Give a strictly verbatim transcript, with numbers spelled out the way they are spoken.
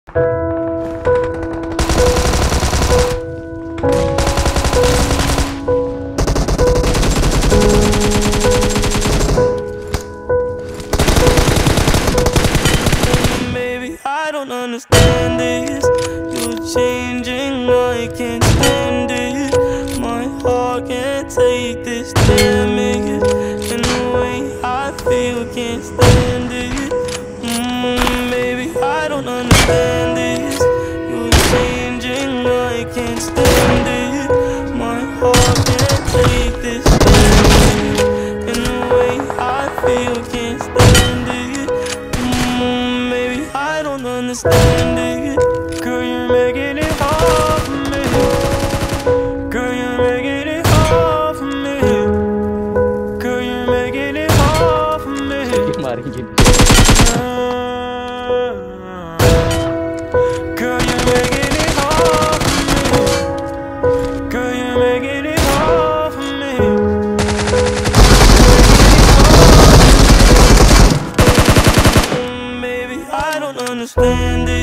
Baby, I don't understand this. You're changing, I can't stand it. My heart can't take this damage, and the way I feel can't stand it. Mm, baby, I don't understand this. You're changing, I can't stand it. My heart can't take this damage, and the way I feel can't stand it. Mm, baby, I don't understand it. Girl, you're making it hard for me. Girl, you're making it hard for me. Girl, you're making it hard for me. Girl, you're making it hard for me. Girl, you're making it hard for me. Mm, baby, I don't understand it.